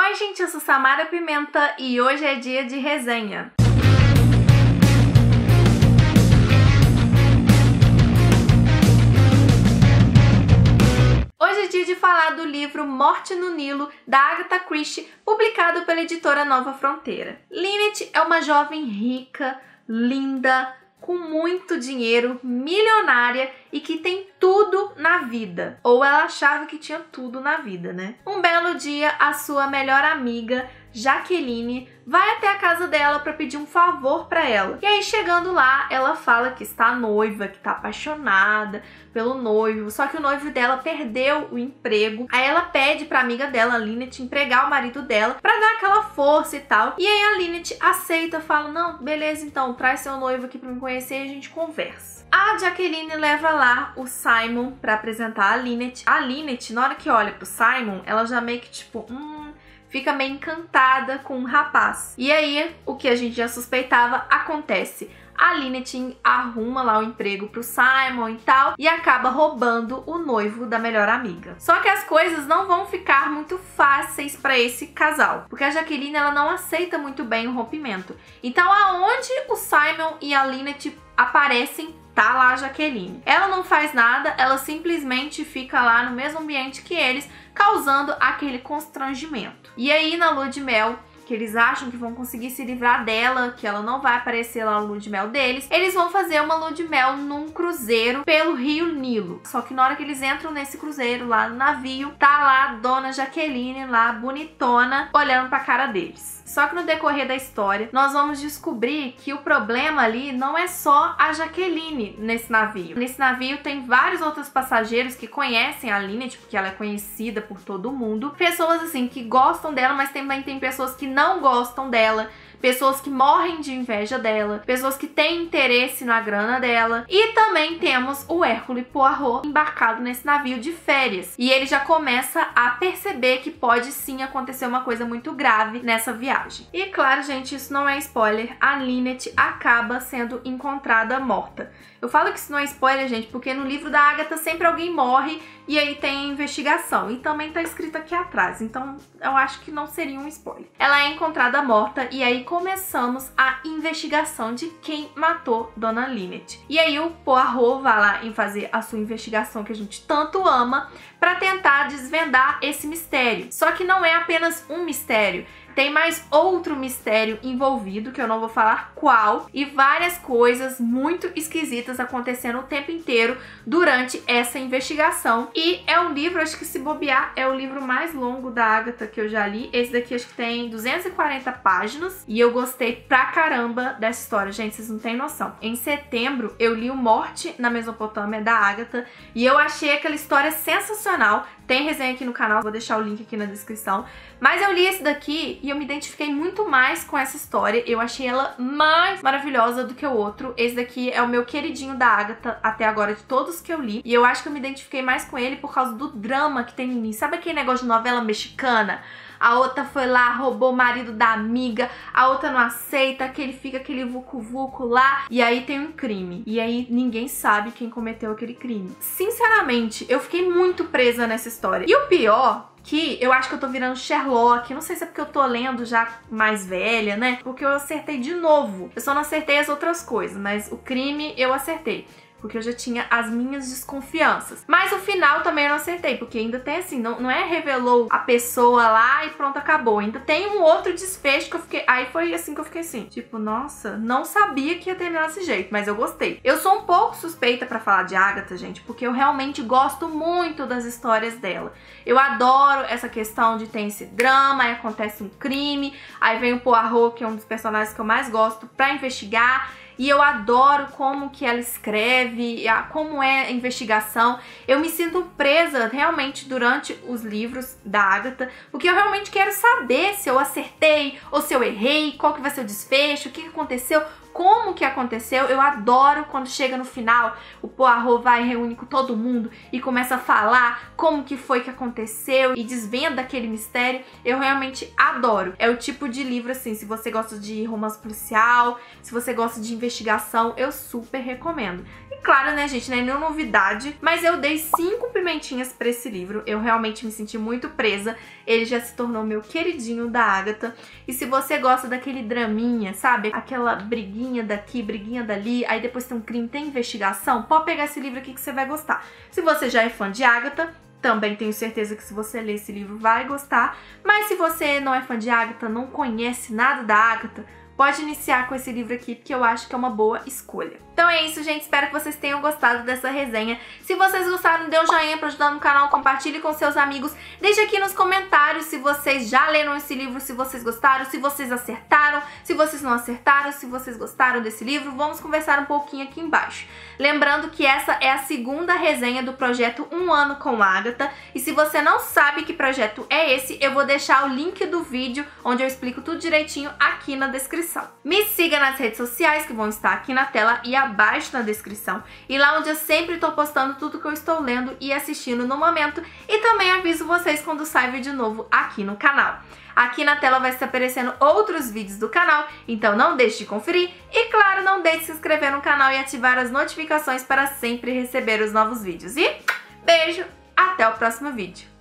Oi gente, eu sou Samara Pimenta e hoje é dia de resenha. Hoje é dia de falar do livro Morte no Nilo, da Agatha Christie, publicado pela editora Nova Fronteira. Lynette é uma jovem rica, linda, com muito dinheiro, milionária e que tem tudo na vida. Ou ela achava que tinha tudo na vida, né? Um belo dia, a sua melhor amiga, Jacqueline, vai até a casa dela para pedir um favor para ela. E aí, chegando lá, ela fala que está noiva, que está apaixonada pelo noivo, só que o noivo dela perdeu o emprego. Aí ela pede para a amiga dela, a Lynette, empregar o marido dela para dar aquela força e tal. E aí a Lynette aceita, fala: não, beleza, então, traz seu noivo aqui para me conhecer e a gente conversa. A Jacqueline leva lá o Simon para apresentar a Lynette. A Lynette, na hora que olha pro Simon, ela já meio que tipo, fica meio encantada com o rapaz. E aí, o que a gente já suspeitava acontece. A Lynette arruma lá o emprego pro Simon e tal e acaba roubando o noivo da melhor amiga. Só que as coisas não vão ficar muito fáceis para esse casal, porque a Jacqueline ela não aceita muito bem o rompimento. Então, aonde o Simon e a Lynette aparecem, tá lá a Jacqueline. Ela não faz nada, ela simplesmente fica lá no mesmo ambiente que eles, causando aquele constrangimento. E aí, na lua de mel, que eles acham que vão conseguir se livrar dela, que ela não vai aparecer lá no lua de mel deles, eles vão fazer uma lua de mel num cruzeiro pelo rio Nilo. Só que na hora que eles entram nesse cruzeiro, lá no navio, tá lá a dona Jacqueline, lá bonitona, olhando pra cara deles. Só que no decorrer da história, nós vamos descobrir que o problema ali não é só a Jacqueline nesse navio. Nesse navio tem vários outros passageiros que conhecem a Lynette, porque ela é conhecida por todo mundo. Pessoas assim que gostam dela, mas também tem pessoas que não gostam dela. Pessoas que morrem de inveja dela, pessoas que têm interesse na grana dela. E também temos o Hercule Poirot embarcado nesse navio de férias. E ele já começa a perceber que pode sim acontecer uma coisa muito grave nessa viagem. E claro, gente, isso não é spoiler, a Lynette acaba sendo encontrada morta. Eu falo que isso não é spoiler, gente, porque no livro da Agatha sempre alguém morre e aí tem investigação. E também tá escrito aqui atrás, então eu acho que não seria um spoiler. Ela é encontrada morta e aí começamos a investigação de quem matou Dona Lynette. E aí o Poirot vai lá em fazer a sua investigação que a gente tanto ama para tentar desvendar esse mistério. Só que não é apenas um mistério. Tem mais outro mistério envolvido, que eu não vou falar qual, e várias coisas muito esquisitas acontecendo o tempo inteiro durante essa investigação. E é um livro, acho que se bobear, é o livro mais longo da Agatha que eu já li. Esse daqui acho que tem 240 páginas e eu gostei pra caramba dessa história, gente, vocês não têm noção. Em setembro eu li o Morte na Mesopotâmia, da Agatha, e eu achei aquela história sensacional. Tem resenha aqui no canal, vou deixar o link aqui na descrição. Mas eu li esse daqui e eu me identifiquei muito mais com essa história. Eu achei ela mais maravilhosa do que o outro. Esse daqui é o meu queridinho da Agatha até agora, de todos que eu li. E eu acho que eu me identifiquei mais com ele por causa do drama que tem em mim. Sabe aquele negócio de novela mexicana? A outra foi lá, roubou o marido da amiga, a outra não aceita, que ele fica aquele vucu-vucu lá, e aí tem um crime. E aí ninguém sabe quem cometeu aquele crime. Sinceramente, eu fiquei muito presa nessa história. E o pior, que eu acho que eu tô virando Sherlock, não sei se é porque eu tô lendo já mais velha, né? Porque eu acertei de novo. Eu só não acertei as outras coisas, mas o crime eu acertei, porque eu já tinha as minhas desconfianças. Mas o final também eu não acertei, porque ainda tem assim, não é revelou a pessoa lá e pronto, acabou. Ainda tem um outro desfecho que eu fiquei... Aí foi assim que eu fiquei assim, tipo, nossa, não sabia que ia terminar desse jeito, mas eu gostei. Eu sou um pouco suspeita pra falar de Agatha, gente, porque eu realmente gosto muito das histórias dela. Eu adoro essa questão de ter esse drama, aí acontece um crime, aí vem o Poirot, que é um dos personagens que eu mais gosto, pra investigar. E eu adoro como que ela escreve, como é a investigação. Eu me sinto presa realmente durante os livros da Agatha, porque eu realmente quero saber se eu acertei ou se eu errei, qual que vai ser o desfecho, o que aconteceu, como que aconteceu. Eu adoro quando chega no final, o Poirot vai e reúne com todo mundo e começa a falar como que foi que aconteceu e desvenda aquele mistério. Eu realmente adoro. É o tipo de livro assim, se você gosta de romance policial, se você gosta de investigação, investigação, eu super recomendo. E claro, né, gente, não é nenhuma novidade, mas eu dei 5 pimentinhas pra esse livro. Eu realmente me senti muito presa. Ele já se tornou meu queridinho da Agatha. E se você gosta daquele draminha, sabe? Aquela briguinha daqui, briguinha dali, aí depois tem um crime, tem investigação, pode pegar esse livro aqui que você vai gostar. Se você já é fã de Agatha, também tenho certeza que se você ler esse livro vai gostar. Mas se você não é fã de Agatha, não conhece nada da Agatha, pode iniciar com esse livro aqui, porque eu acho que é uma boa escolha. Então é isso, gente. Espero que vocês tenham gostado dessa resenha. Se vocês gostaram, dê um joinha para ajudar no canal, compartilhe com seus amigos. Deixe aqui nos comentários se vocês já leram esse livro, se vocês gostaram, se vocês acertaram, se vocês não acertaram, se vocês gostaram desse livro. Vamos conversar um pouquinho aqui embaixo. Lembrando que essa é a segunda resenha do projeto Um Ano com Agatha. E se você não sabe que projeto é esse, eu vou deixar o link do vídeo onde eu explico tudo direitinho aqui na descrição. Me siga nas redes sociais que vão estar aqui na tela e abaixo na descrição. E lá onde eu sempre estou postando tudo que eu estou lendo e assistindo no momento. E também aviso vocês quando sai vídeo novo aqui no canal. Aqui na tela vai estar aparecendo outros vídeos do canal, então não deixe de conferir. E claro, não deixe de se inscrever no canal e ativar as notificações para sempre receber os novos vídeos. E beijo, até o próximo vídeo.